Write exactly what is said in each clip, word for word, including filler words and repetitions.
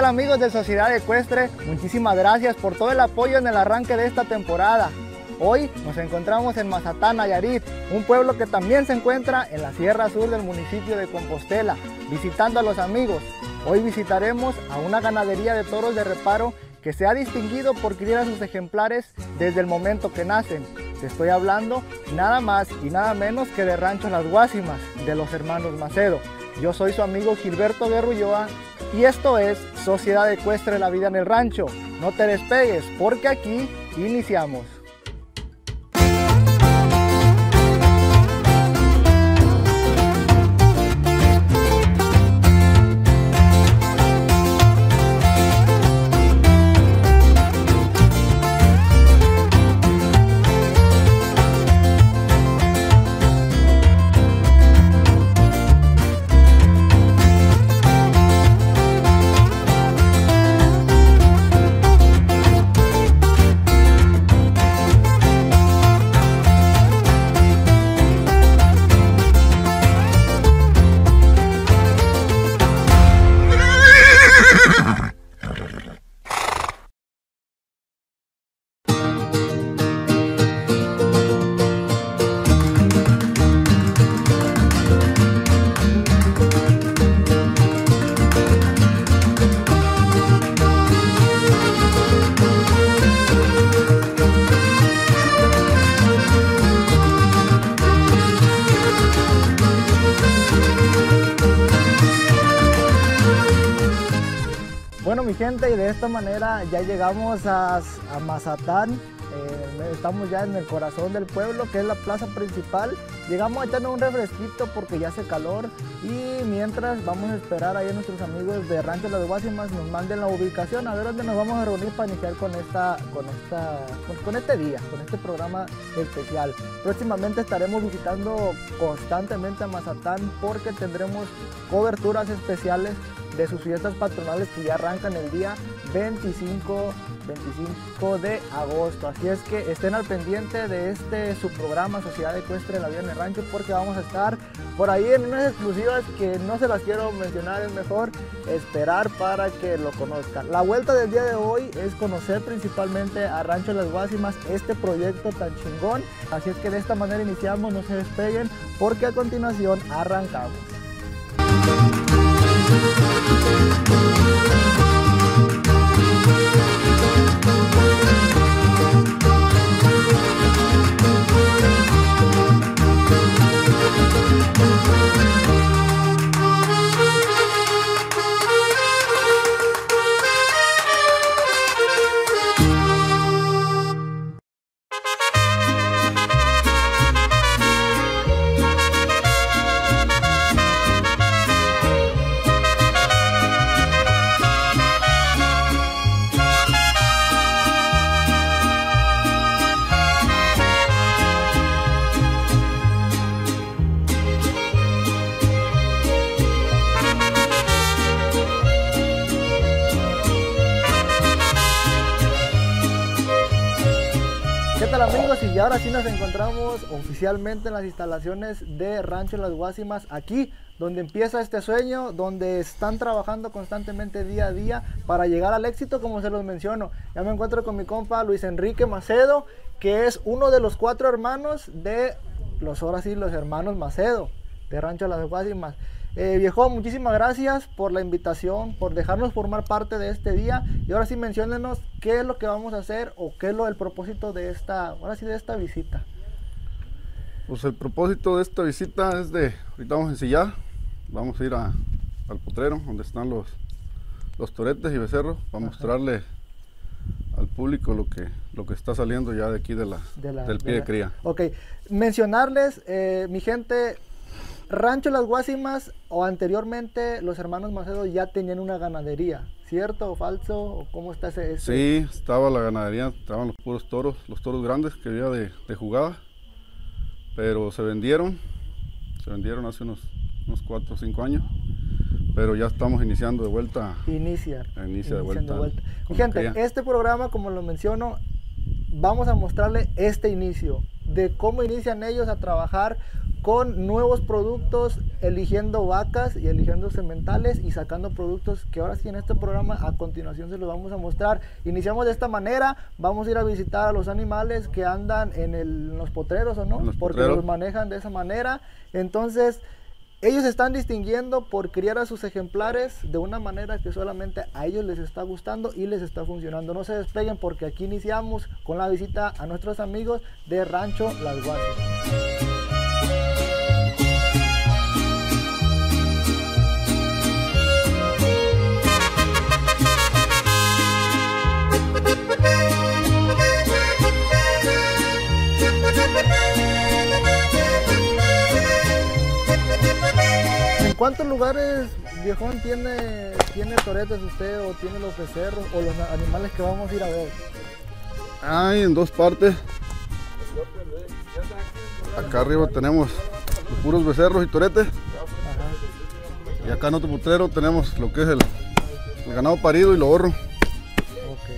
tal amigos de Sociedad Ecuestre? Muchísimas gracias por todo el apoyo en el arranque de esta temporada. Hoy nos encontramos en Mazatán, Nayarit, un pueblo que también se encuentra en la Sierra Sur del municipio de Compostela, visitando a los amigos. Hoy visitaremos a una ganadería de toros de reparo que se ha distinguido por criar a sus ejemplares desde el momento que nacen. Te estoy hablando nada más y nada menos que de Rancho Las Guásimas, de los hermanos Macedo. Yo soy su amigo Gilberto Guerra Ulloa y esto es Sociedad Ecuestre, la vida en el rancho. No te despegues porque aquí iniciamos. Bueno, mi gente, y de esta manera ya llegamos a, a Mazatán. Eh, estamos ya en el corazón del pueblo, que es la plaza principal. Llegamos a echarnos un refresquito porque ya hace calor, y mientras vamos a esperar ahí a nuestros amigos de Rancho Las Guásimas nos manden la ubicación, a ver dónde nos vamos a reunir para iniciar con, esta, con, esta, con, con este día, con este programa especial. Próximamente estaremos visitando constantemente a Mazatán porque tendremos coberturas especiales de sus fiestas patronales que ya arrancan el día veinticinco de agosto. Así es que estén al pendiente de este su programa Sociedad Ecuestre, la vida en el rancho, porque vamos a estar por ahí en unas exclusivas que no se las quiero mencionar, es mejor esperar para que lo conozcan. La vuelta del día de hoy es conocer principalmente a Rancho Las Guásimas, este proyecto tan chingón. Así es que de esta manera iniciamos, no se despeguen porque a continuación arrancamos. ¿Qué tal amigos? Y ahora sí nos encontramos oficialmente en las instalaciones de Rancho Las Guásimas, aquí donde empieza este sueño, donde están trabajando constantemente día a día para llegar al éxito, como se los menciono. Ya me encuentro con mi compa Luis Enrique Macedo, que es uno de los cuatro hermanos de los, ahora sí, los hermanos Macedo, de Rancho Las Guásimas. Eh, viejo, muchísimas gracias por la invitación, por dejarnos formar parte de este día. Y ahora sí, menciónenos qué es lo que vamos a hacer o qué es lo el propósito de esta, ahora sí, de esta visita. Pues el propósito de esta visita es de, ahorita vamos a ensillar, vamos a ir a, al potrero donde están los, los toretes y becerros para Ajá. mostrarle al público lo que, lo que está saliendo ya de aquí de la, de la, del pie de, de la, cría. Ok, mencionarles, eh, mi gente, Rancho Las Guásimas o anteriormente los hermanos Macedo ya tenían una ganadería, ¿cierto o falso? ¿O cómo está ese, ese? Sí, estaba la ganadería, estaban los puros toros, los toros grandes que había de, de jugada, pero se vendieron, se vendieron hace unos, unos cuatro o cinco años, pero ya estamos iniciando de vuelta. Iniciar. Inicia de vuelta. De vuelta. Gente, este programa, como lo menciono, vamos a mostrarle este inicio, de cómo inician ellos a trabajar con nuevos productos, eligiendo vacas y eligiendo sementales y sacando productos que ahora sí en este programa a continuación se los vamos a mostrar. Iniciamos de esta manera, vamos a ir a visitar a los animales que andan en, el, en los potreros, ¿o no? Los Porque potreros. los manejan de esa manera. Entonces, ellos se están distinguiendo por criar a sus ejemplares de una manera que solamente a ellos les está gustando y les está funcionando. No se despeguen porque aquí iniciamos con la visita a nuestros amigos de Rancho Las Guasis. ¿En cuántos lugares, viejón, tiene, tiene toretes usted o tiene los becerros o los animales que vamos a ir a ver? Hay en dos partes. Acá arriba tenemos los puros becerros y toretes. Ajá. Y acá en otro potrero tenemos lo que es el, el ganado parido y lo horro. Okay.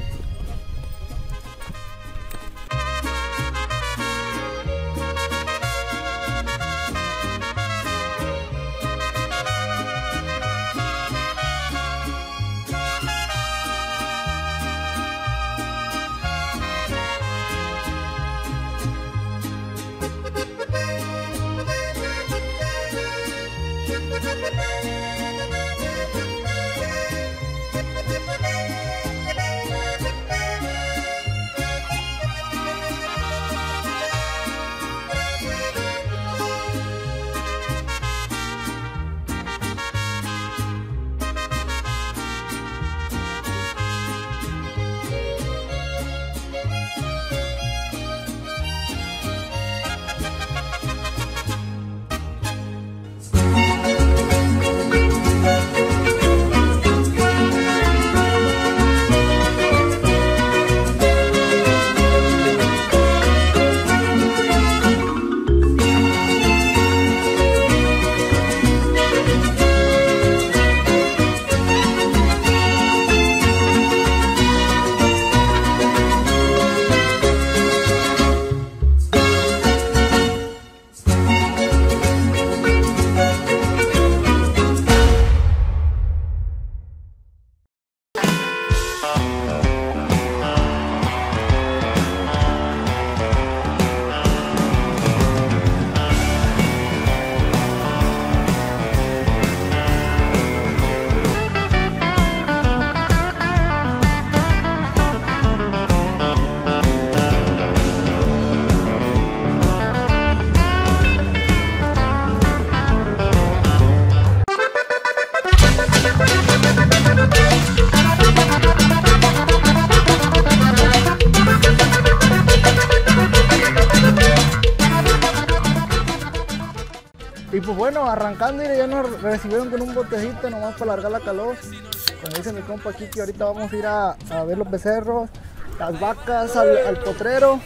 Y pues bueno, arrancando y ya nos recibieron con un botecito nomás para largar la calor. Como dice mi compa aquí, que ahorita vamos a ir a, a ver los becerros, las vacas, al, al potrero.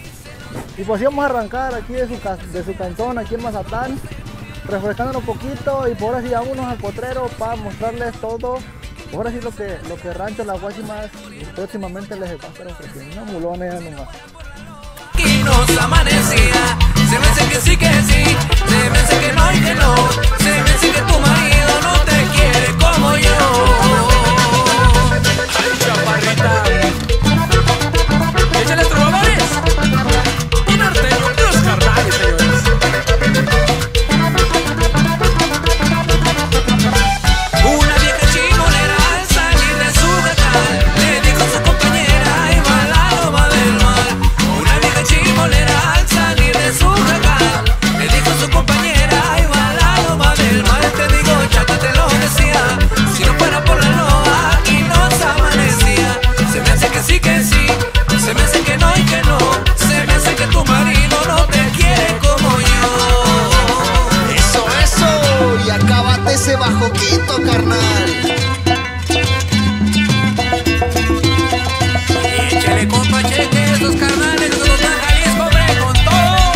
Y pues íbamos a arrancar aquí de su, de su cantón, aquí en Mazatlán, refrescándonos un poquito y por ahora sí vámonos al potrero para mostrarles todo. Ahora sí lo que, lo que Rancho Las Guasis próximamente les va a estar ofreciendo. Una mulona ya nomás. Y nos amanecía, se me hace que sí que sí, se me hace que no y que no, se me hace que tu marido no te quiere como yo. Ay, chaparrita, échale trovadores, un norteño, los carnales, señores. Una vieja chimonera al salir de su jacal le dijo a su compañera, y va al lado va del mal. Una vieja chimonera al salir de su jacal le dijo a su compañera, y va al lado va del mal. Te digo, chata, te lo decía, si no fuera por la loa aquí nos amanecía. Se me hace que sí que sí, se me hace que no y que no, se me hace que tu marido no te quiere como yo. Eso, eso, y acábate ese bajoquito, carnal. Y échale compa cheque, esos carnales, esos los Jalisco, hombre, con todo.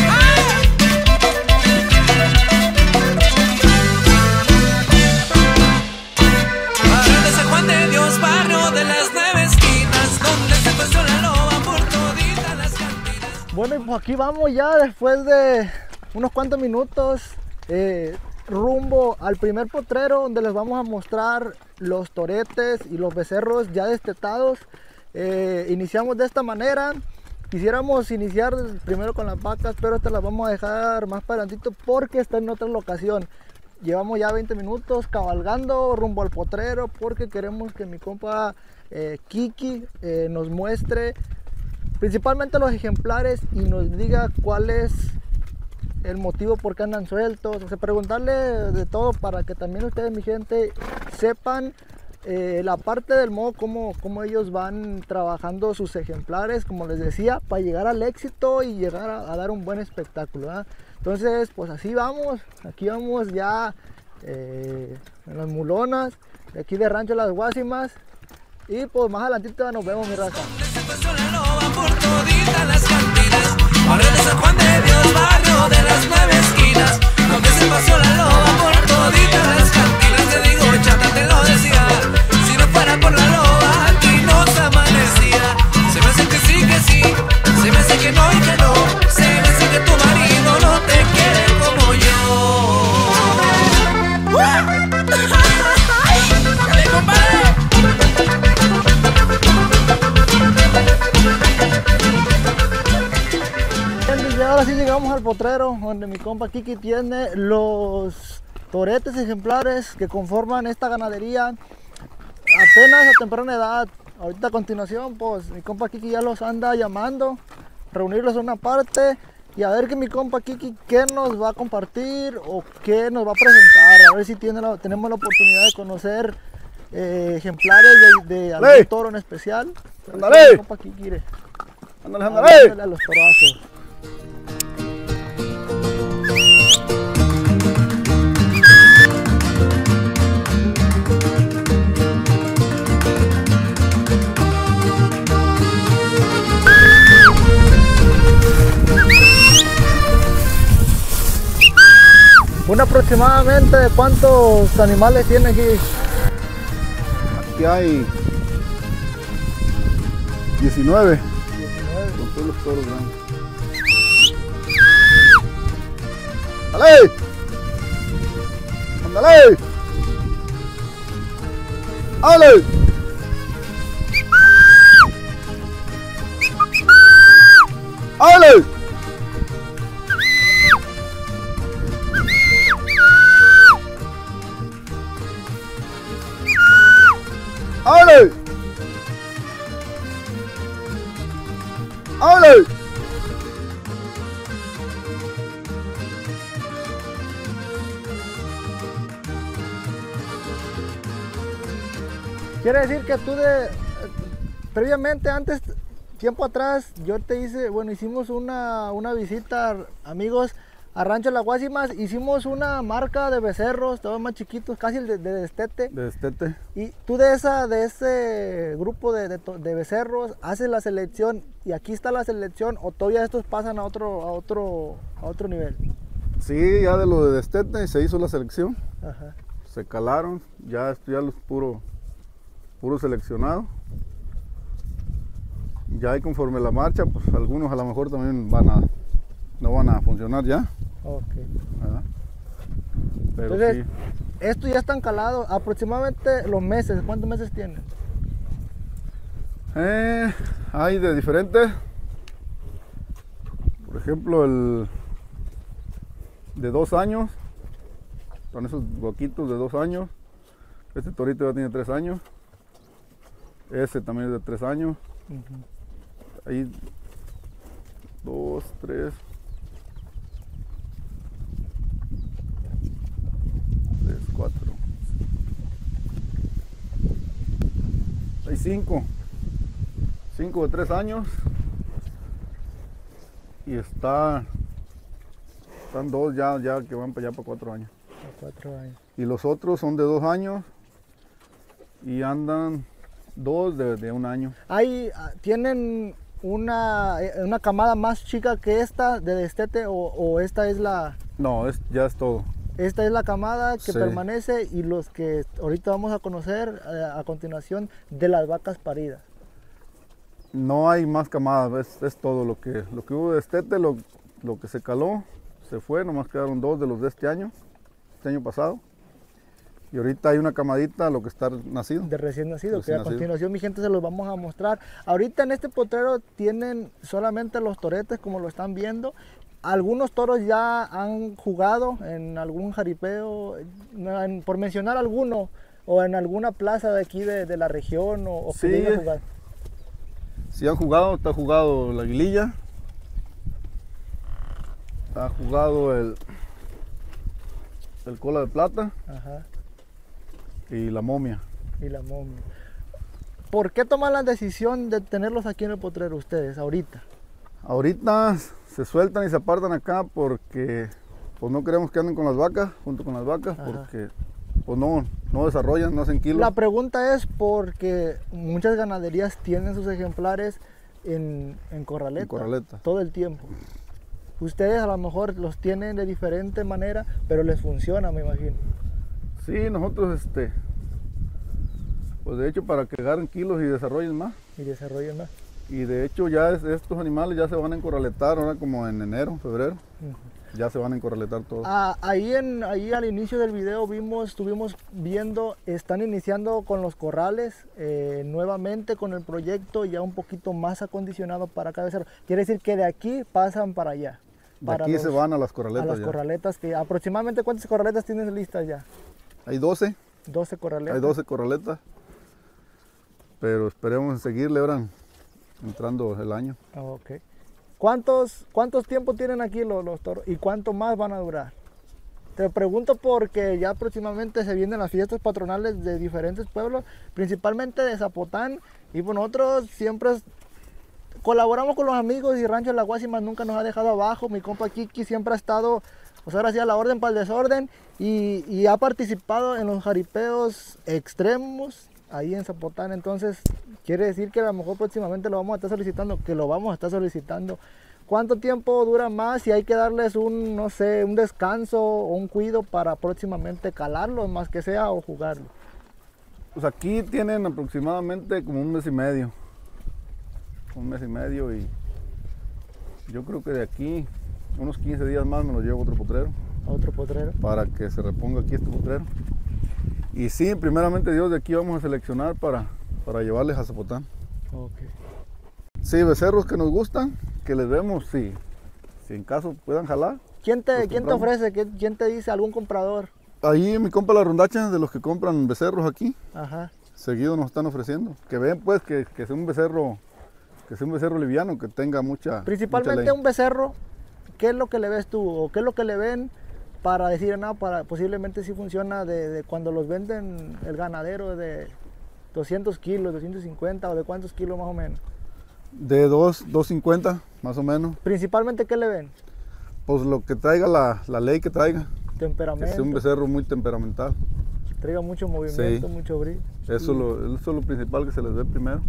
Barrio de San Juan de Dios, barrio de las nueve esquinas, donde se pasó la loba por toditas las cantinas. Bueno, y pues aquí vamos ya después de unos cuantos minutos eh, rumbo al primer potrero, donde les vamos a mostrar los toretes y los becerros ya destetados. Eh, iniciamos de esta manera. Quisiéramos iniciar primero con las vacas, pero estas las vamos a dejar más para adelantito porque está en otra locación. Llevamos ya veinte minutos cabalgando rumbo al potrero porque queremos que mi compa eh, Kiki eh, nos muestre principalmente los ejemplares y nos diga cuál es el motivo por qué andan sueltos. O sea, preguntarle de todo para que también ustedes, mi gente, sepan eh, la parte del modo, cómo, cómo ellos van trabajando sus ejemplares, como les decía, para llegar al éxito y llegar a, a dar un buen espectáculo, ¿verdad? Entonces, pues así vamos, aquí vamos ya eh, en las mulonas, de aquí de Rancho Las Guásimas, y pues más adelantito nos vemos, mi raza. Se pasó la loba por toditas las cantinas, barrio de San Juan de Dios, barrio de las nueve esquinas, donde se pasó la loba por toditas las cantinas. Te digo, chata, te lo decía, si no fuera por la loba, aquí no se amanecía. Se me hace que sí, que sí, se me hace que no y que no, se me hace que tu marido no te quiere como yo. ¡Dale, compadre! Y ahora sí llegamos al potrero, donde mi compa Kiki tiene los toretes ejemplares que conforman esta ganadería apenas a temprana edad. Ahorita a continuación, pues mi compa Kiki ya los anda llamando, reunirlos en una parte y a ver que mi compa Kiki qué nos va a compartir o qué nos va a presentar, a ver si tiene la, tenemos la oportunidad de conocer eh, ejemplares de, de algún ¡Ley! toro en especial. ¡Ándale! Mi compa Kiki, mire, Ándale, hablándole ándale. a los torazos. ¿Un aproximadamente de cuántos animales tiene aquí? Aquí hay diecinueve. diecinueve. Con todos los toros grandes. ¡Dale! ¡Ándale! ¡Ándale! ¡Ándale! ¡Ándale! ¡Ándale! Quiere decir que tú de eh, previamente, antes, tiempo atrás, yo te hice, bueno, hicimos una, una visita, amigos, a Rancho Las Guásimas, hicimos una marca de becerros, todos más chiquitos, casi el de, de destete. De destete. Y tú de esa, de ese grupo de, de, to- de becerros haces la selección y aquí está la selección, o todavía estos pasan a otro, a otro, a otro nivel. Sí, ya de lo de destete se hizo la selección. Ajá. Se calaron, ya esto ya los puro, puro seleccionado. Ya ahí conforme la marcha, pues algunos a lo mejor también van a, no van a funcionar ya, Ok. ¿verdad? Pero Entonces, sí, estos ya están calados, aproximadamente los meses, ¿cuántos meses tienen? eh, hay de diferentes. Por ejemplo, el de dos años, con esos boquitos de dos años. Este torito ya tiene tres años. Ese también es de tres años. Ahí, dos, tres, tres, cuatro. Hay cinco. Cinco de tres años. Y está, están dos ya, ya que van para allá para cuatro años. A cuatro años. Y los otros son de dos años y andan dos de, de un año. Hay, ah, ¿tienen una, eh, una camada más chica que esta de destete o, o esta es la, No, es, ya es todo. esta es la camada que Sí. permanece y los que ahorita vamos a conocer eh, a continuación de las vacas paridas? No hay más camadas, es, es todo lo que, lo que hubo de estete, lo, lo que se caló, se fue, nomás quedaron dos de los de este año, este año pasado. Y ahorita hay una camadita, lo que está nacido. De recién nacido, Recién que a nacido. continuación mi gente se los vamos a mostrar. Ahorita en este potrero tienen solamente los toretes como lo están viendo. Algunos toros ya han jugado en algún jaripeo, en- por mencionar alguno, o en alguna plaza de aquí de, de la región, o, o que Sí. lleguen a jugar. Si han jugado, está jugado la Aguililla, ha jugado el, el Cola de Plata Ajá, y la Momia. y la momia. ¿Por qué toman la decisión de tenerlos aquí en el potrero ustedes, ahorita? Ahorita se sueltan y se apartan acá porque pues no queremos que anden con las vacas, junto con las vacas, Ajá. porque pues no, no desarrollan, no hacen kilos. La pregunta es porque muchas ganaderías tienen sus ejemplares en, en corraleta, En corraleta. todo el tiempo. Ustedes a lo mejor los tienen de diferente manera, pero les funciona, me imagino. Sí, nosotros este, pues de hecho para que agarren kilos y desarrollen más. Y desarrollan más. Y de hecho ya es- estos animales ya se van a encorraletar ahora como en enero, febrero. Ya se van a encorraletar todos. Ah, ahí, en, ahí al inicio del video vimos, estuvimos viendo, están iniciando con los corrales, eh, nuevamente con el proyecto ya un poquito más acondicionado para cada becerro. Quiere decir que de aquí pasan para allá. De para aquí los- se van a las a corraletas las ya. corraletas, que aproximadamente ¿cuántas corraletas tienes listas ya? Hay doce, doce corraletas. hay doce corraletas. Pero esperemos seguirle ahora entrando el año. Ah, ok. ¿Cuántos, ¿Cuántos tiempos tienen aquí los, los toros y cuánto más van a durar? Te pregunto porque ya próximamente se vienen las fiestas patronales de diferentes pueblos, principalmente de Zapotán, y pues nosotros siempre es- colaboramos con los amigos y Rancho La Guásima nunca nos ha dejado abajo. Mi compa Kiki siempre ha estado, pues ahora sí, a la orden para el desorden, y, y ha participado en los jaripeos extremos ahí en Zapotán. Entonces quiere decir que a lo mejor próximamente lo vamos a estar solicitando, que lo vamos a estar solicitando. ¿Cuánto tiempo dura más? Si hay que darles un, no sé, un descanso o un cuido para próximamente calarlo, más que sea, o jugarlo. Pues aquí tienen aproximadamente como un mes y medio. Un mes y medio y yo creo que de aquí unos quince días más me lo llevo a otro potrero A otro potrero. para que se reponga aquí este potrero. Y sí, primeramente Dios, de aquí vamos a seleccionar para, para llevarles a Zapotán. Ok. Sí, becerros que nos gustan, que les vemos, sí. Si en caso puedan jalar. ¿Quién te, Los ¿quién te compramos. ofrece? ¿Quién, quién te dice? ¿Algún comprador? Ahí mi compa La Rondacha, de los que compran becerros aquí, Ajá. seguido nos están ofreciendo. Que ven pues que, que sea un becerro, que sea un becerro liviano, que tenga mucha. Principalmente mucha un becerro, ¿qué es lo que le ves tú? ¿O qué es lo que le ven para decir, no, para, posiblemente sí funciona de, de cuando los venden el ganadero de doscientos kilos, doscientos cincuenta, o de cuántos kilos más o menos? De dos, dos cincuenta más o menos. Principalmente, ¿qué le ven? Pues lo que traiga la, la ley que traiga. Que Temperamento, sea un becerro muy temperamental. traiga mucho movimiento, Sí. mucho brillo. Eso, Y lo, eso es lo principal que se les ve primero.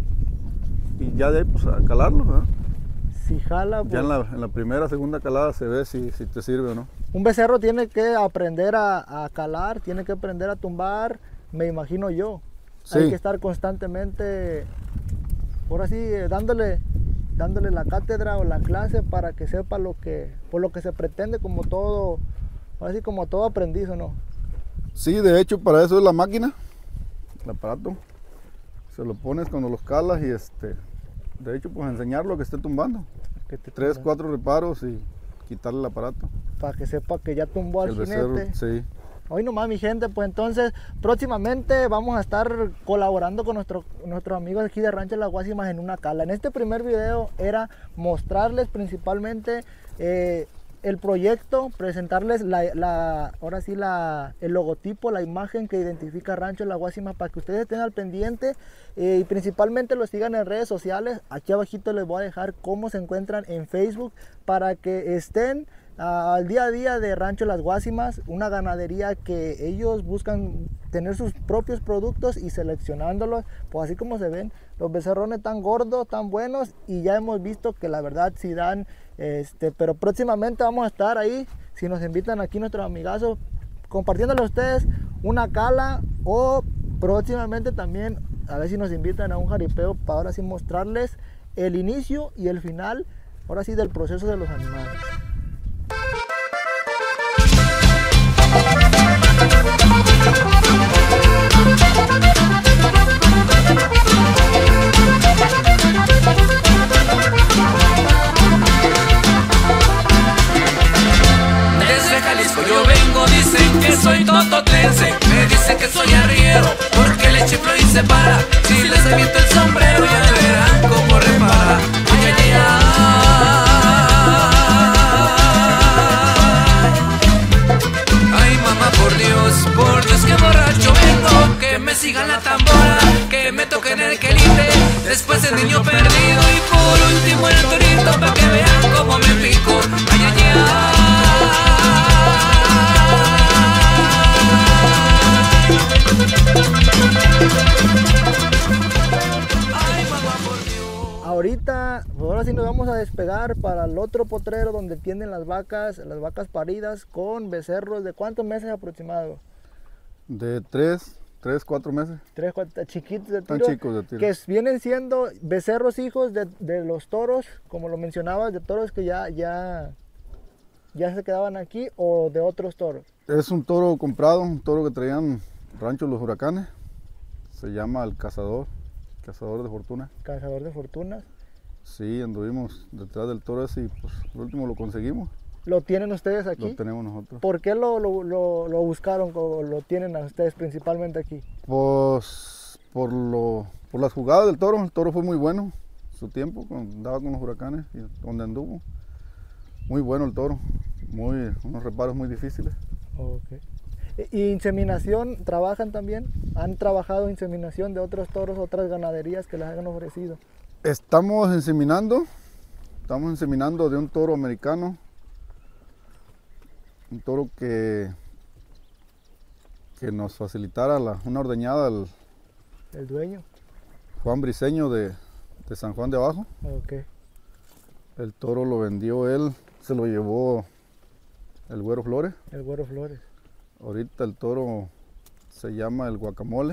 Y ya de ahí pues a calarlo, ¿verdad? si jala, pues, Ya en la, en la primera, segunda calada se ve si, si te sirve o no. un becerro tiene que aprender a, a calar, tiene que aprender a tumbar, me imagino yo. Hay Sí. que estar constantemente, ahora sí, eh, dándole, dándole la cátedra o la clase para que sepa lo que, por lo que se pretende, como todo, ahora sí, como todo aprendiz, ¿o no? Sí, de hecho para eso es la máquina, el aparato. Se lo pones cuando los calas y este, de hecho pues enseñarlo a que esté tumbando. Que te Tres, tumba, cuatro reparos y quitarle el aparato. para que sepa que ya tumbó al El becerro, jinete. sí. Hoy nomás, mi gente, pues entonces próximamente vamos a estar colaborando con nuestro, nuestros amigos aquí de Rancho Las Guásimas en una cala. En este primer video era mostrarles principalmente eh, el proyecto, presentarles la, la, ahora sí la, el logotipo, la imagen que identifica Rancho Las Guásimas para que ustedes estén al pendiente eh, y principalmente los sigan en redes sociales. Aquí abajito les voy a dejar cómo se encuentran en Facebook para que estén al día a día de Rancho Las Guásimas, una ganadería que ellos buscan tener sus propios productos y seleccionándolos, pues así como se ven, los becerrones tan gordos, tan buenos, y ya hemos visto que la verdad sí dan, este, pero próximamente vamos a estar ahí, si nos invitan aquí nuestros amigazos, compartiéndole a ustedes una cala, o próximamente también a ver si nos invitan a un jaripeo para ahora sí mostrarles el inicio y el final, ahora sí, del proceso de los animales. Desde Jalisco yo vengo, dicen que soy tototlense. Me dicen que soy arriero, porque le chiflo y se para. Si les aviento el sombrero ya verán cómo repara. Ay, ay, ay, ay. Ay, mamá, por Dios, por Dios que borracho vengo. Que me sigan la tambora, que me toquen el quelite. Después el niño perdido y por último el torito, pa' que vean cómo me pico. Ay, ay, ay. Ahorita, pues ahora sí nos vamos a despegar para el otro potrero donde tienen las vacas, las vacas paridas con becerros. ¿De cuántos meses aproximado? De tres, tres, cuatro meses. Tres, cuatro, chiquitos de Tan tiro. chicos de tiro. Que vienen siendo becerros hijos de, de los toros, como lo mencionabas, de toros que ya, ya, ya se quedaban aquí, o de otros toros. Es un toro comprado, un toro que traían Rancho Los Huracanes. Se llama El Cazador, Cazador de Fortuna. Cazador de fortunas. Sí, anduvimos detrás del toro ese y pues por último lo conseguimos. ¿Lo tienen ustedes aquí? Lo tenemos nosotros. ¿Por qué lo, lo, lo, lo buscaron o lo tienen a ustedes principalmente aquí? Pues por, lo, por las jugadas del toro. El toro fue muy bueno su tiempo, cuando andaba con los Huracanes y donde anduvo. Muy bueno el toro, muy, unos reparos muy difíciles. Okay. ¿Y inseminación trabajan también? ¿Han trabajado inseminación de otros toros, otras ganaderías que les hayan ofrecido? Estamos inseminando, estamos inseminando de un toro americano, un toro que, que nos facilitara la, una ordeñada al ¿El dueño? Juan Briceño de, de San Juan de Abajo. Okay. El toro lo vendió él, se lo llevó el Güero Flores. El Güero Flores. Ahorita el toro se llama el Guacamole,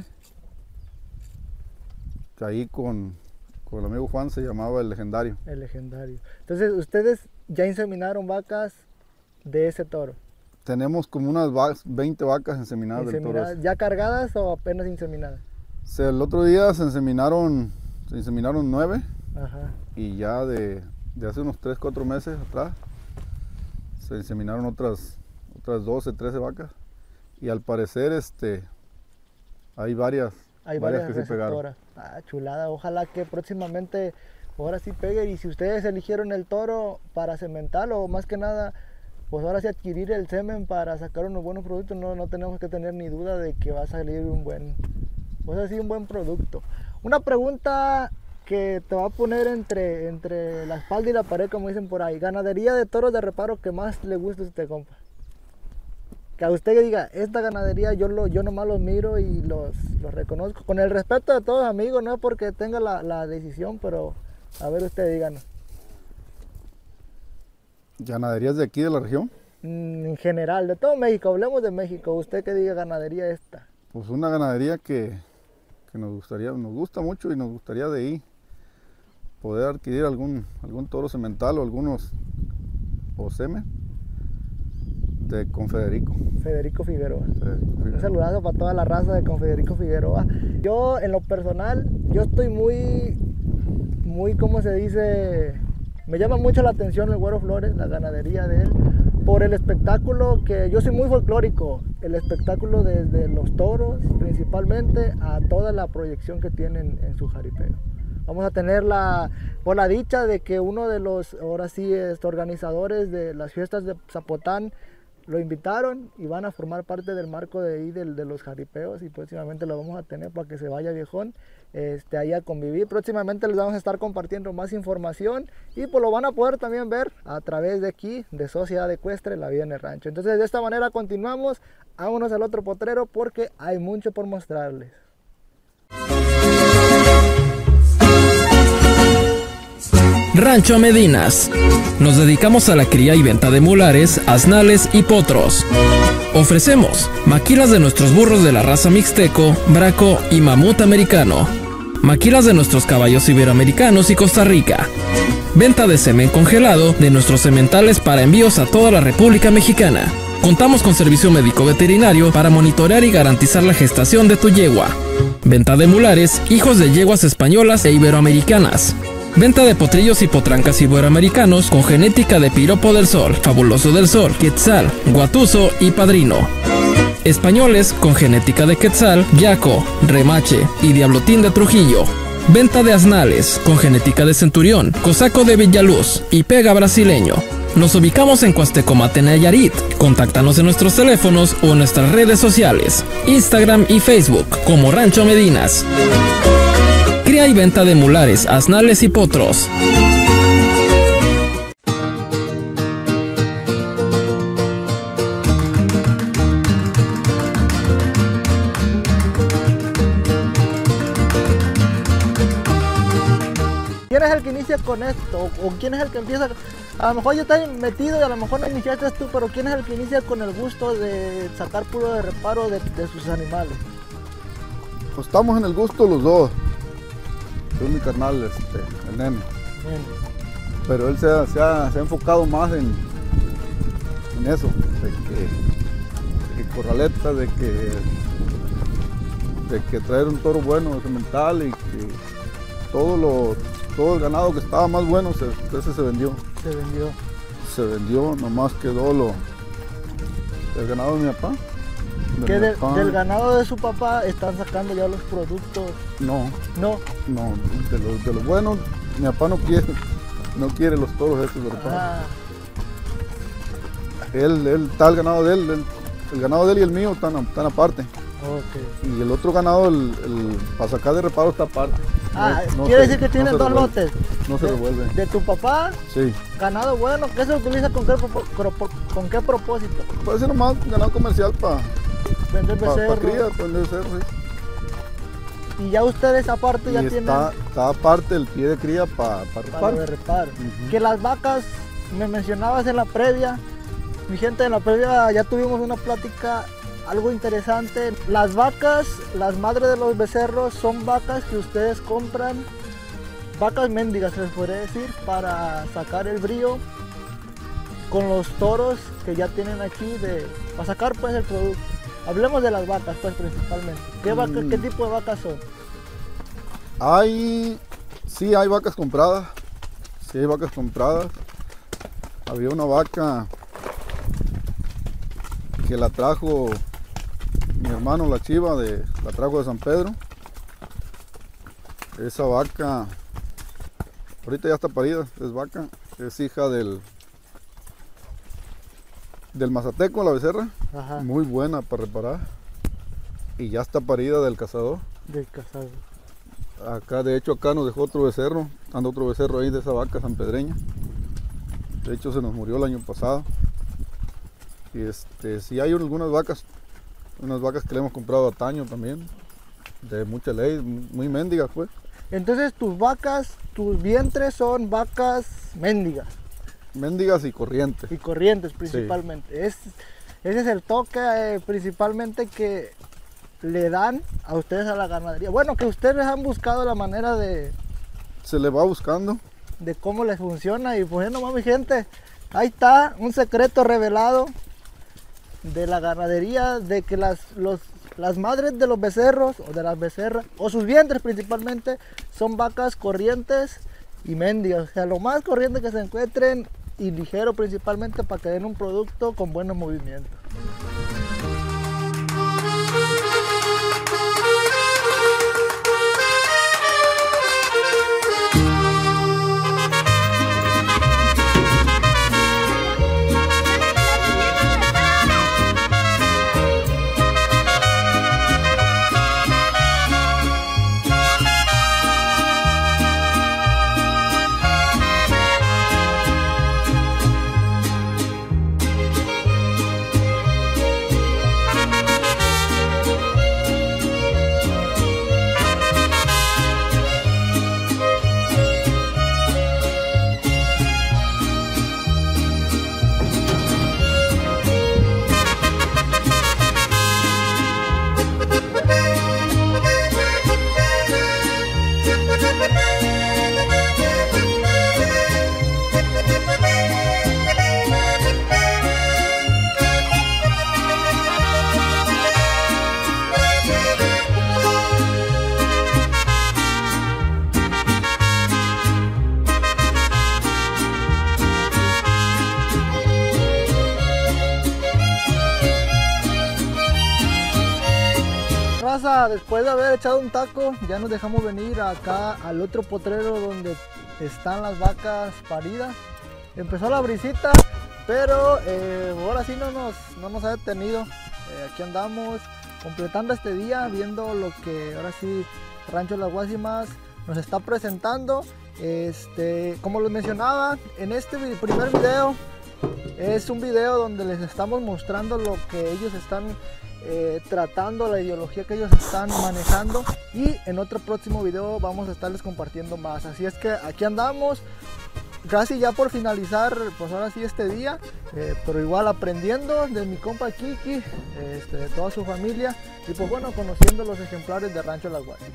que ahí con, con el amigo Juan se llamaba el Legendario. El Legendario. Entonces, ¿ustedes ya inseminaron vacas de ese toro? Tenemos como unas va- veinte vacas inseminadas del toro. ¿Inseminadas, ese. ya cargadas o apenas inseminadas? O sea, el otro día se inseminaron, se inseminaron nueve Ajá. y ya de, de hace unos tres, cuatro meses atrás se inseminaron otras, otras doce, trece vacas. Y al parecer este, hay varias, Hay varias, varias que sí pegaron. receptoras. Ah, chulada. Ojalá que próximamente ahora sí pegue. Y si ustedes eligieron el toro para cementarlo, o más que nada, pues ahora sí adquirir el semen para sacar unos buenos productos, no, no tenemos que tener ni duda de que va a salir un buen, pues así un buen producto. Una pregunta que te va a poner entre, entre la espalda y la pared, como dicen por ahí. Ganadería de toros de reparo que más le gusta a usted, compa. Que a usted diga, esta ganadería yo, lo, yo nomás los miro y los, los reconozco. Con el respeto de todos, amigos, no es porque tenga la, la decisión, pero a ver usted, díganos. ¿Ganaderías de aquí de la región? Mm, En general, de todo México, hablemos de México. Usted que diga ganadería esta. Pues una ganadería que, que nos gustaría, nos gusta mucho y nos gustaría de ahí poder adquirir algún, algún toro semental o algunos o semen de Confederico. Federico Figueroa. Federico Un Figueroa. saludazo para toda la raza de Confederico Figueroa. Yo, en lo personal, yo estoy muy, muy, ¿cómo se dice? Me llama mucho la atención el Güero Flores, la ganadería de él, por el espectáculo que yo soy muy folclórico, el espectáculo desde los toros principalmente a toda la proyección que tienen en su jaripeo. Vamos a tener la, por la dicha de que uno de los, ahora sí, este, organizadores de las fiestas de Zapotán lo invitaron y van a formar parte del marco de ahí del, de los jaripeos y próximamente lo vamos a tener para que se vaya viejón este, ahí a convivir. Próximamente les vamos a estar compartiendo más información y pues lo van a poder también ver a través de aquí, de Sociedad Ecuestre, La Vida en el Rancho. Entonces de esta manera continuamos, vámonos al otro potrero porque hay mucho por mostrarles. Rancho Medinas. Nos dedicamos a la cría y venta de mulares, asnales y potros. Ofrecemos maquilas de nuestros burros de la raza mixteco, braco y mamut americano. Maquilas de nuestros caballos iberoamericanos y Costa Rica. Venta de semen congelado de nuestros sementales para envíos a toda la República Mexicana. Contamos con servicio médico veterinario para monitorear y garantizar la gestación de tu yegua. Venta de mulares, hijos de yeguas españolas e iberoamericanas. Venta de potrillos y potrancas iberoamericanos con genética de Piropo del Sol, Fabuloso del Sol, Quetzal, Guatuso y Padrino. Españoles con genética de Quetzal, Yaco, Remache y Diablotín de Trujillo. Venta de asnales con genética de Centurión, Cosaco de Villaluz y Pega brasileño. Nos ubicamos en Cuastecomate, Nayarit. Contáctanos en nuestros teléfonos o en nuestras redes sociales, Instagram y Facebook como Rancho Medinas. Cría y venta de mulares, asnales y potros. ¿Quién es el que inicia con esto? ¿O quién es el que empieza? A lo mejor ya estás metido y a lo mejor no iniciaste tú, pero ¿quién es el que inicia con el gusto de sacar puro de reparo de, de sus animales? Pues estamos en el gusto los dos. Yo mi carnal, este, el nene. Bien. Pero él se ha, se ha, se ha enfocado más en, en eso, de que, de que corraleta, de que, de que traer un toro bueno, semental, y que todo lo, todo el ganado que estaba más bueno, se, ese se vendió. Se vendió. Se vendió, nomás quedó lo, el ganado de mi papá. de Que mi de- papá. del ganado de su papá están sacando ya los productos. No, No. no, de los, de los buenos, mi papá no quiere, no quiere los toros estos de reparo. Ah, Él, él, está el ganado de él, él- el ganado de él y el mío están, están aparte. ok. Y el otro ganado, el, el, para sacar de reparo, está aparte. Ah, No- no quiere se- decir que no tienen se dos revuelve. lotes. No se de, revuelve. de tu papá, Sí. ganado bueno, ¿qué se utiliza con qué, propo- propo- con qué propósito? Puede ser nomás un ganado comercial para Vender pa, becerro. pa cría, para vender becerro, sí. Y ya ustedes aparte ya Y tienen está, está aparte el pie de cría para pa para reparo. de reparo. Ujú. Que las vacas, me mencionabas en la previa, mi gente, en la previa ya tuvimos una plática algo interesante. Las vacas, las madres de los becerros, son vacas que ustedes compran, vacas mendigas se les podría decir, para sacar el brío con los toros que ya tienen aquí, de, para sacar pues el producto. Hablemos de las vacas pues principalmente. ¿Qué, vaca- Mm. qué tipo de vacas son? Hay, sí hay vacas compradas, sí hay vacas compradas. Había una vaca que la trajo mi hermano, la chiva, de, la trajo de San Pedro. Esa vaca, ahorita ya está parida, es vaca, es hija del, del mazateco, la becerra, Ajá, muy buena para reparar. Y ya está parida del cazador. del casado. Acá, de hecho, acá nos dejó otro becerro, anda otro becerro ahí de esa vaca sanpedreña. De hecho, se nos murió el año pasado. Y este, sí hay algunas vacas, unas vacas que le hemos comprado a Taño también, de mucha ley, muy mendigas pues. Entonces tus vacas, tus vientres son vacas mendigas Mendigas y corrientes. y corrientes principalmente. Es, ese es el toque eh, principalmente que le dan a ustedes a la ganadería. Bueno, que ustedes han buscado la manera de, Se le va buscando. de cómo les funciona y pues no mi gente, ahí está un secreto revelado de la ganadería, de que las, los, las madres de los becerros o de las becerras o sus vientres principalmente son vacas corrientes y mendigas, o sea, lo más corriente que se encuentren y ligero principalmente para que den un producto con buenos movimientos. ahorita, después de haber echado un taco, ya nos dejamos venir acá al otro potrero donde están las vacas paridas. Empezó la brisita, pero eh, ahora sí no nos, no nos ha detenido. Eh, aquí andamos completando este día, viendo lo que ahora sí Rancho Las Guasimas nos está presentando. Este, como les mencionaba, en este primer video es un video donde les estamos mostrando lo que ellos están eh, tratando, la ideología que ellos están manejando, y en otro próximo video vamos a estarles compartiendo más. Así es que aquí andamos, casi ya por finalizar, pues ahora sí este día, eh, pero igual aprendiendo de mi compa Kiki, este, de toda su familia, y pues bueno, conociendo los ejemplares de Rancho Las Guasimas.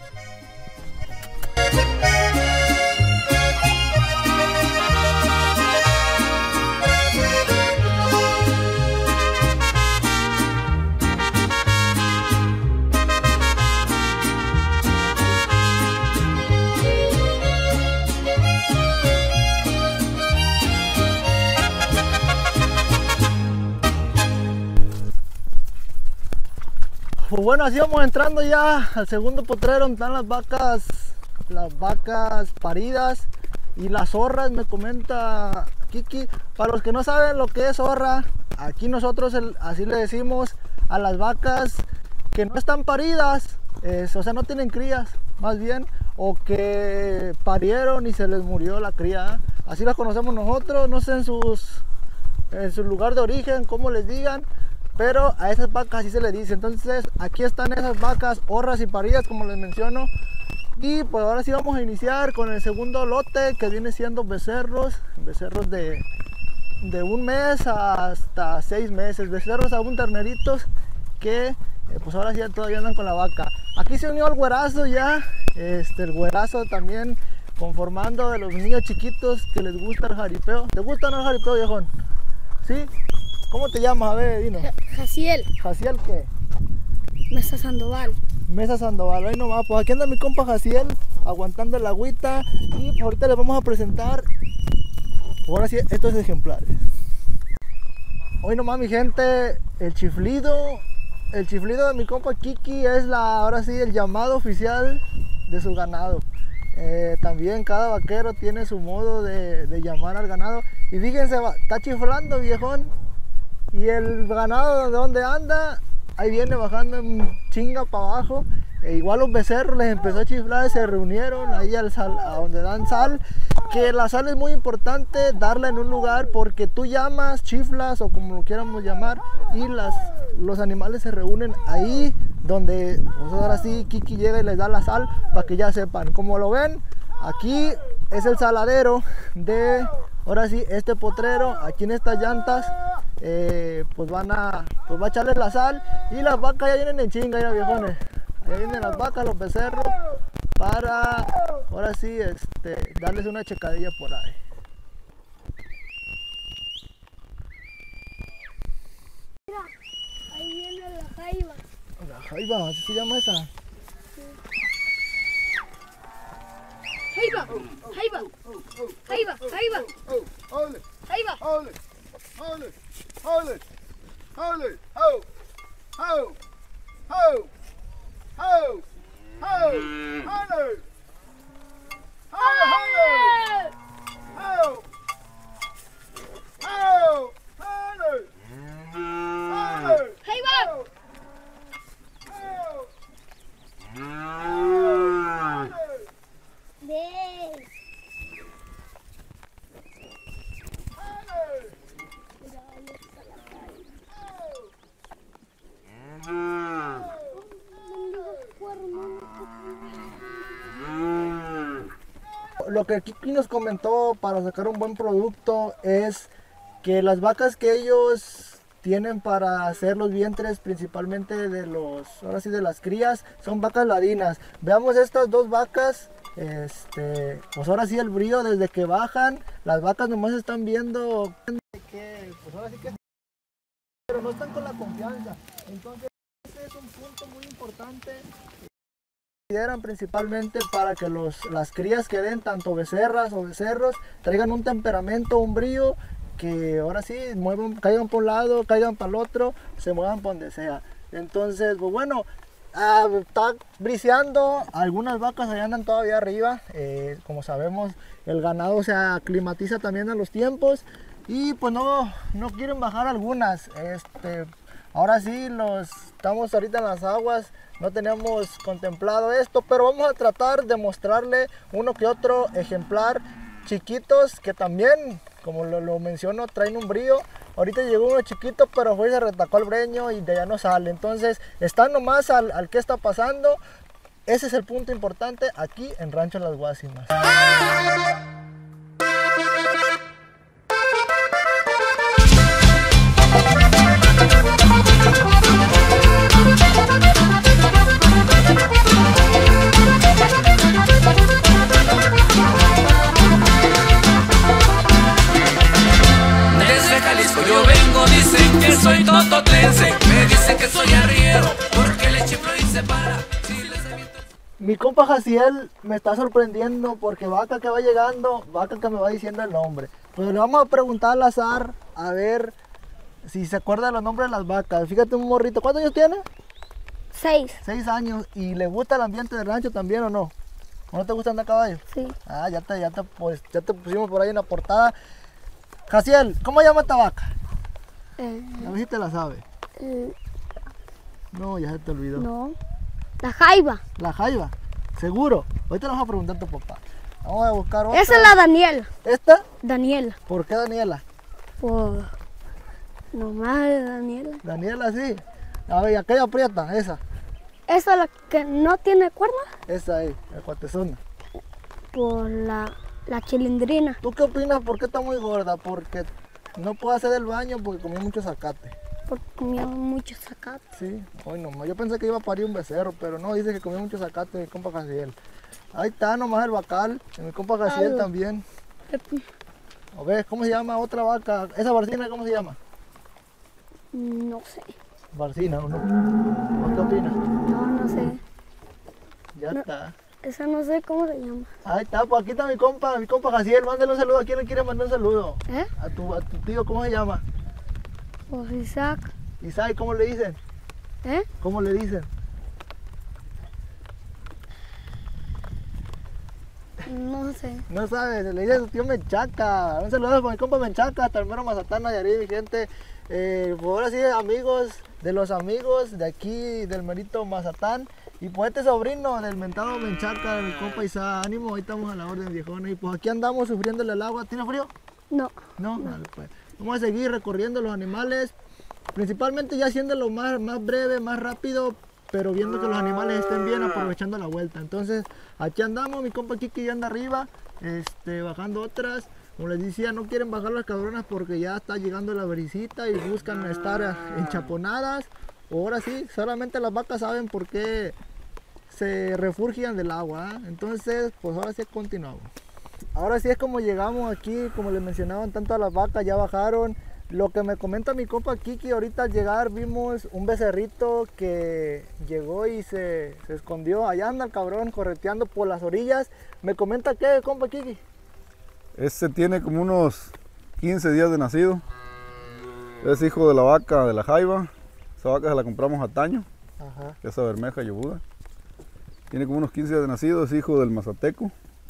Pues bueno, así vamos entrando ya al segundo potrero donde están las vacas, las vacas paridas y las zorras, me comenta Kiki. Para los que no saben lo que es zorra, aquí nosotros el, así le decimos a las vacas que no están paridas, es, o sea, no tienen crías, más bien, o que parieron y se les murió la cría. Así las conocemos nosotros, no sé en, sus, en su lugar de origen, cómo les digan, pero a esas vacas así se le dice. Entonces aquí están esas vacas horras y paridas, como les menciono, y pues ahora sí vamos a iniciar con el segundo lote, que viene siendo becerros, becerros de, de un mes hasta seis meses, becerros aún terneritos que eh, pues ahora sí todavía andan con la vaca. Aquí se unió el güerazo ya, este, el güerazo también conformando de los niños chiquitos que les gusta el jaripeo. ¿Te gusta no el jaripeo, viejón? ¿Sí? ¿Cómo te llamas? A ver, dino. Jaciel. ¿Jaciel qué? Mesa Sandoval. Mesa Sandoval, ahí nomás. Pues aquí anda mi compa Jaciel, aguantando el agüita. Y pues ahorita les vamos a presentar, ahora sí, estos ejemplares. Hoy nomás, mi gente, el chiflido, el chiflido de mi compa Kiki es la, ahora sí, el llamado oficial de su ganado. Eh, también cada vaquero tiene su modo de, de llamar al ganado. Y fíjense, va, está chiflando, viejón. Y el ganado de donde anda, ahí viene bajando en chinga para abajo. E igual los becerros les empezó a chiflar, se reunieron ahí al sal, a donde dan sal. Que la sal es muy importante darla en un lugar, porque tú llamas, chiflas o como lo quieramos llamar, y las, los animales se reúnen ahí donde, pues ahora sí, Kiki llega y les da la sal para que ya sepan. Como lo ven, aquí es el saladero de, ahora sí, este potrero. Aquí en estas llantas eh, pues van a, pues va a echarles la sal, y las vacas ya vienen en chinga, ya viejones. Ya vienen las vacas, los becerros, para ahora sí este, darles una checadilla por ahí. Mira, ahí viene la jaiba. La jaiba, ¿así se llama esa? Jaiba, jaiba, jaiba, jaiba, Ole, jaiba. ole, ole, ole, ole, ho, ho, ho, ho, ho, ole, ole, ho, ho, ole, ole, Jaiba. Ve. Lo que Kiki nos comentó para sacar un buen producto es que las vacas que ellos tienen para hacer los vientres, principalmente de los, ahora sí, de las crías, son vacas ladinas. Veamos estas dos vacas, este, pues ahora sí el brío desde que bajan, las vacas nomás están viendo que, pues ahora sí que, pero no están con la confianza. Entonces este es un punto muy importante. Consideran principalmente para que los, las crías que den, tanto becerras o becerros, traigan un temperamento, un brío, que ahora sí muevan, caigan por un lado, caigan para el otro, se muevan por donde sea. Entonces, pues bueno, Ah, está briseando, algunas vacas allá andan todavía arriba, eh, como sabemos el ganado se aclimatiza también a los tiempos y pues no, no quieren bajar algunas. Este, ahora sí, los, estamos ahorita en las aguas, no teníamos contemplado esto, pero vamos a tratar de mostrarle uno que otro ejemplar chiquitos que también, como lo, lo menciono, traen un brío. Ahorita llegó uno chiquito, pero fue y se retacó el breño y de allá no sale. Entonces, están nomás al, al qué está pasando. Ese es el punto importante aquí en Rancho Las Guásimas. Desde Jalisco yo vengo, dicen que soy tototlense. Me dicen que soy arriero, porque le chiflo y se para. Si les aviento... Mi compa Jaciel me está sorprendiendo porque vaca que va llegando, vaca que me va diciendo el nombre. Pues le vamos a preguntar al azar a ver si se acuerda de los nombres de las vacas. Fíjate un morrito, ¿cuántos años tiene? Seis. Seis años. ¿Y le gusta el ambiente del rancho también o no? ¿O no te gusta andar a caballo? Sí. Ah, ya te, ya te, pues, ya te pusimos por ahí en la portada. Jaciel, ¿cómo llama esta vaca? Eh, A ver si te la sabe. eh, No, ya se te olvidó. no. La jaiba. La jaiba, seguro. Ahorita le vamos a preguntar a tu papá. Vamos a buscar otra. Esa es la Daniela. ¿Esta? Daniela. ¿Por qué Daniela? Por... Nomás de Daniela. Daniela, sí. A ver, aquella aprieta, esa. Esa es la que no tiene cuernos. Esa ahí, el cuatezona. Por la, la chilindrina. ¿Tú qué opinas? ¿Por qué está muy gorda? Porque no puede hacer el baño porque comió mucho zacate. Porque comió mucho zacate. Sí, hoy nomás. Yo pensé que iba a parir un becerro, pero no, dice que comió mucho zacate mi compa Jaciel. Ahí está nomás el bacal, y mi compa Jaciel Algo. también. A ver, ¿cómo se llama otra vaca? ¿Esa barcina cómo se llama? No sé. Barcina, ¿o no? ¿O qué opinas? No, no sé. Ya No. está. Esa no sé cómo se llama. Ahí está, pues aquí está mi compa, mi compa Jaciel, mándale un saludo. ¿A quién le quiere mandar un saludo? ¿Eh? A tu, a tu tío, ¿cómo se llama? Por Isaac. Isai, ¿cómo le dicen? ¿Eh? ¿Cómo le dicen? No sé. No sabes, le dice a su tío Menchaca. Un saludo para mi compa Menchaca, hasta el mero Mazatán, Nayarit, mi gente. Eh, pues ahora sí, amigos de los amigos de aquí, del merito Mazatán. Y pues este sobrino del mentado Menchaca, de mi compa Isa. Ánimo, ahí estamos a la orden, viejones. Y pues aquí andamos sufriéndole el agua. ¿Tiene frío? No. No, vale, pues. Vamos a seguir recorriendo los animales, principalmente ya haciéndolo más, más breve, más rápido, pero viendo que los animales estén bien, aprovechando la vuelta. Entonces, aquí andamos, mi compa Kiki ya anda arriba, este, bajando otras. Como les decía, no quieren bajar las cabronas porque ya está llegando la brisita y buscan estar enchaponadas. Ahora sí, solamente las vacas saben por qué se refugian del agua, ¿eh? Entonces, pues ahora sí continuamos. Ahora sí es como llegamos aquí, como les mencionaban, tanto a las vacas ya bajaron. Lo que me comenta mi compa Kiki, ahorita al llegar vimos un becerrito que llegó y se, se escondió. Allá anda el cabrón correteando por las orillas. ¿Me comenta qué, compa Kiki? Este tiene como unos quince días de nacido. Es hijo de la vaca de la jaiba. Esa vaca se la compramos a Taño, Ajá. esa bermeja yobuda. Tiene como unos quince días de nacido, es hijo del mazateco.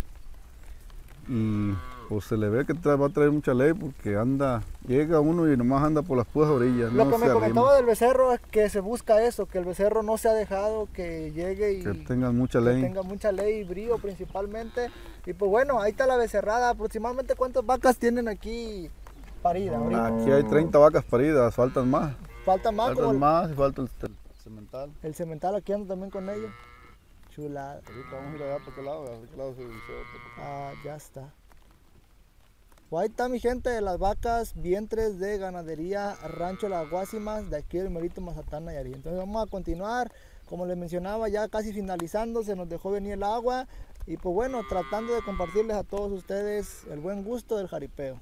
Y pues se le ve que tra- va a traer mucha ley porque anda, llega uno y nomás anda por las puras orillas. Lo no que se me comentaba arrima. del becerro es que se busca eso, que el becerro no se ha dejado, que llegue y Que tengan mucha que ley. tenga mucha ley y brío principalmente. Y pues bueno, ahí está la becerrada. Aproximadamente ¿cuántas vacas tienen aquí paridas ahorita? Aquí hay treinta vacas paridas, faltan más. Falta más, Faltan como el, más y falta el, el cemental. el cemental aquí anda también con ellos. Chulada. Ahorita vamos a ir allá para aquel lado, para aquel lado se dice otro. Ah, ya está. Pues ahí está mi gente de las vacas, vientres de ganadería Rancho Las Guásimas, de aquí del merito Mazatán, Nayarit. Entonces vamos a continuar, como les mencionaba, ya casi finalizando, se nos dejó venir el agua. Y pues bueno, tratando de compartirles a todos ustedes el buen gusto del jaripeo.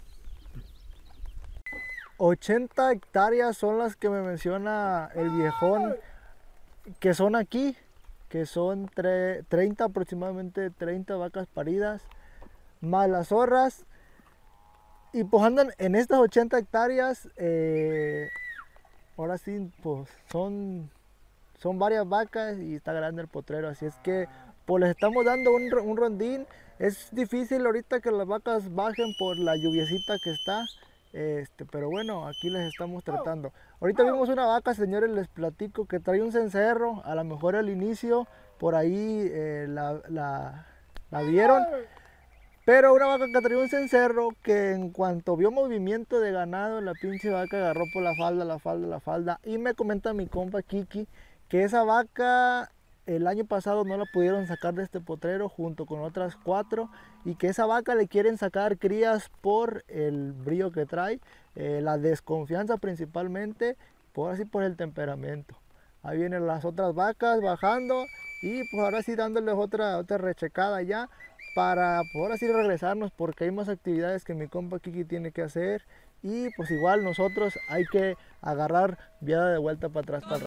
ochenta hectáreas son las que me menciona el viejón, que son aquí, que son tre- treinta aproximadamente, treinta vacas paridas, más las zorras. Y pues andan en estas ochenta hectáreas, eh, ahora sí, pues son, son varias vacas y está grande el potrero, así es que pues les estamos dando un, un rondín. Es difícil ahorita que las vacas bajen por la lluviecita que está, este, pero bueno, aquí les estamos tratando. Ahorita vimos una vaca, señores, les platico, que trae un cencerro, a lo mejor al inicio por ahí eh, la, la, la vieron, pero una vaca que traía un cencerro que en cuanto vio movimiento de ganado, la pinche vaca agarró por la falda, la falda, la falda, y me comenta mi compa Kiki que esa vaca el año pasado no la pudieron sacar de este potrero junto con otras cuatro, y que esa vaca le quieren sacar crías por el brillo que trae, eh, la desconfianza principalmente, por así por el temperamento. Ahí vienen las otras vacas bajando y pues ahora sí dándoles otra, otra rechecada ya para poder así regresarnos, porque hay más actividades que mi compa Kiki tiene que hacer, y pues igual nosotros hay que agarrar viada de vuelta para atrás para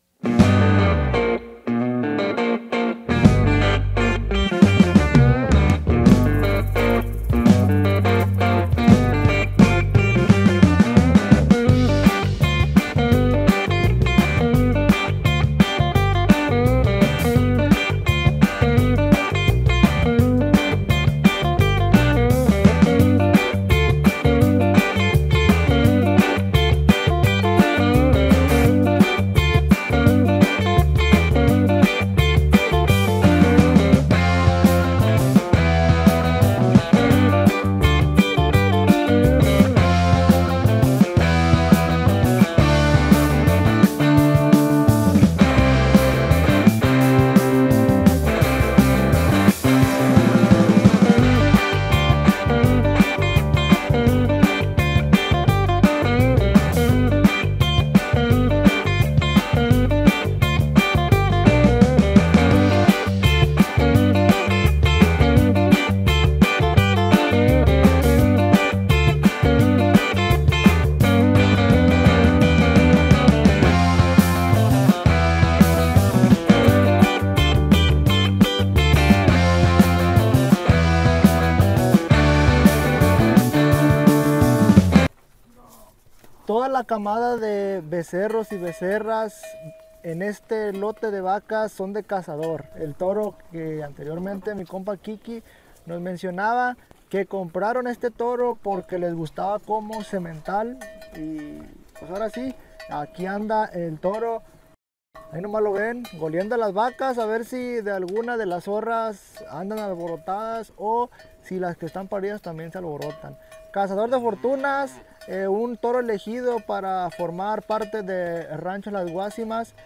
toda la camada de becerros y becerras en este lote de vacas son de cazador. El toro que anteriormente mi compa Kiki nos mencionaba, que compraron este toro porque les gustaba como semental, y pues ahora sí, aquí anda el toro. Ahí nomás lo ven, goleando a las vacas, a ver si de alguna de las zorras andan alborotadas o si las que están paridas también se alborotan. Cazador de fortunas, eh, un toro elegido para formar parte de Rancho Las Guásimas,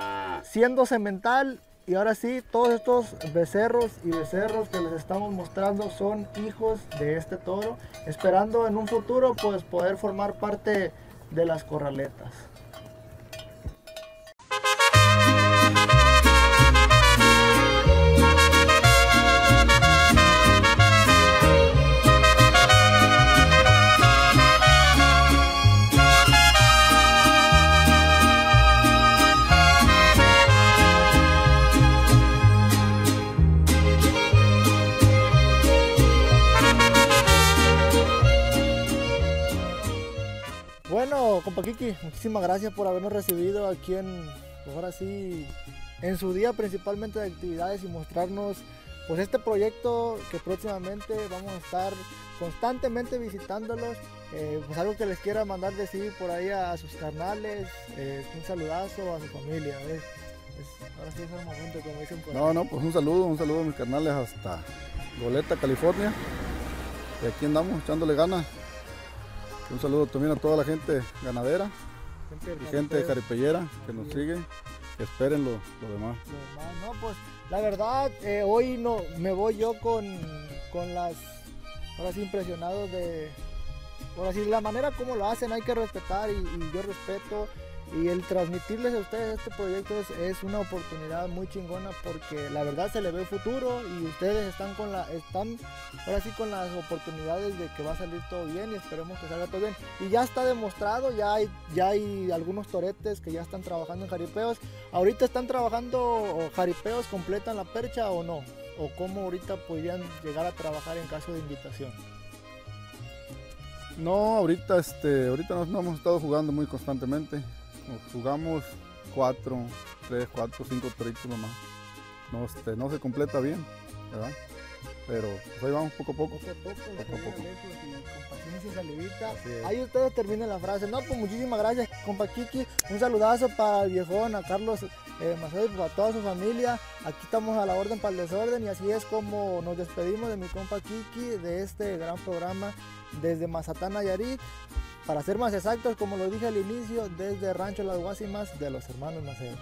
siendo semental. Y ahora sí, todos estos becerros y becerros que les estamos mostrando son hijos de este toro, esperando en un futuro pues poder formar parte de las corraletas. Bueno, compa Kiki, muchísimas gracias por habernos recibido aquí en, pues ahora sí, en su día principalmente de actividades, y mostrarnos pues este proyecto que próximamente vamos a estar constantemente visitándolos. Eh, pues algo que les quiera mandar decir por ahí a, a sus carnales, eh, un saludazo a su familia. ¿Ves? Es, ahora sí es el momento, como dicen por ahí. No, no, pues un saludo, un saludo a mis carnales hasta Goleta, California. Y aquí andamos echándole ganas. Un saludo también a toda la gente ganadera Gente y gente jaripellera que nos sigue. Que esperen lo, lo demás. No, pues la verdad, eh, hoy no me voy yo con, con las, ahora sí, impresionados de, ahora sí, la manera como lo hacen hay que respetar, y, y yo respeto, y el transmitirles a ustedes este proyecto es, es una oportunidad muy chingona, porque la verdad se le ve futuro y ustedes están con la, están ahora sí con las oportunidades de que va a salir todo bien, y esperemos que salga todo bien. Y ya está demostrado, ya hay, ya hay algunos toretes que ya están trabajando en jaripeos. Ahorita están trabajando jaripeos, completan la percha o no, o cómo ahorita podrían llegar a trabajar en caso de invitación. No, ahorita, este, ahorita nos, no hemos estado jugando muy constantemente. Nos jugamos cuatro, tres, cuatro, cinco toritos nomás. No, este, no se completa bien, ¿verdad? Pero pues ahí vamos poco a poco. Poco a poco, Poco a poco. lejos y con paciencia y salivita. Así es. Ahí ustedes terminen la frase. No, pues muchísimas gracias, compa Kiki. Un saludazo para el viejón, a Carlos eh, Macedo y para toda su familia. Aquí estamos a la orden para el desorden y así es como nos despedimos de mi compa Kiki de este gran programa desde Mazatán, Nayarit. Para ser más exactos, como lo dije al inicio, desde Rancho Las Guasimas de los hermanos Macedo.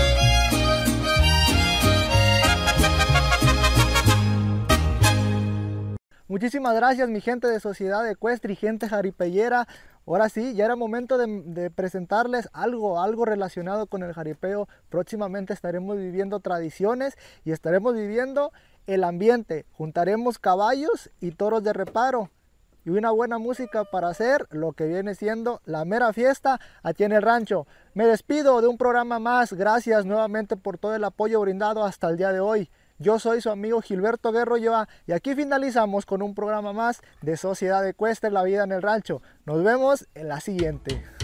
Muchísimas gracias mi gente de Sociedad Ecuestre y gente jaripeyera. Ahora sí, ya era momento de, de presentarles algo, algo relacionado con el jaripeo. Próximamente estaremos viviendo tradiciones y estaremos viviendo el ambiente. Juntaremos caballos y toros de reparo y una buena música para hacer lo que viene siendo la mera fiesta aquí en el rancho. Me despido de un programa más. Gracias nuevamente por todo el apoyo brindado hasta el día de hoy. Yo soy su amigo Gilberto Guerro Yoa y aquí finalizamos con un programa más de Sociedad Ecuestre, la vida en el rancho. Nos vemos en la siguiente.